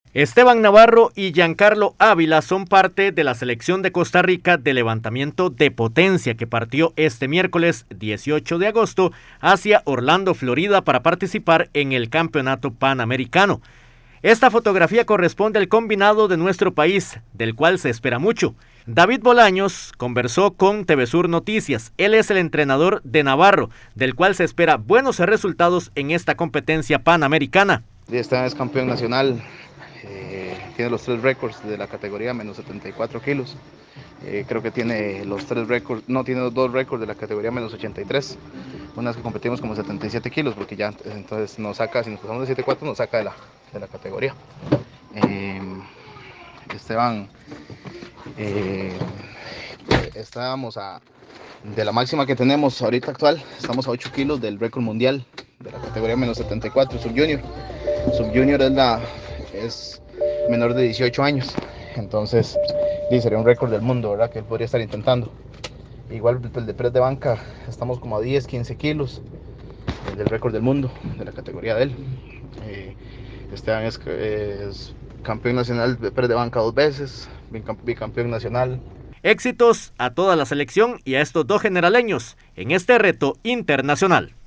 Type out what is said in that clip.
Esteban Navarro y Giancarlo Ávila son parte de la selección de Costa Rica de levantamiento de potencia que partió este miércoles 18 de agosto hacia Orlando, Florida, para participar en el Campeonato Panamericano. Esta fotografía corresponde al combinado de nuestro país, del cual se espera mucho. David Bolaños conversó con TVSur Noticias. Él es el entrenador de Navarro, del cual se espera buenos resultados en esta competencia panamericana. Este es campeón nacional. Tiene los 3 récords de la categoría menos 74 kilos. Creo que tiene los 3 récords, no, tiene los 2 récords de la categoría menos 83. Unas que competimos como 77 kilos, porque ya entonces nos saca, si nos pasamos de 74, nos saca de la categoría. Esteban, estábamos de la máxima que tenemos ahorita actual, estamos a 8 kilos del récord mundial de la categoría menos 74 subjunior. Subjunior es menor de 18 años, entonces sería un récord del mundo, ¿verdad? Que él podría estar intentando. Igual el de press de banca, estamos como a 10, 15 kilos del récord del mundo, de la categoría de él. Esteban es campeón nacional de press de banca 2 veces, bicampeón nacional. Éxitos a toda la selección y a estos dos generaleños en este reto internacional.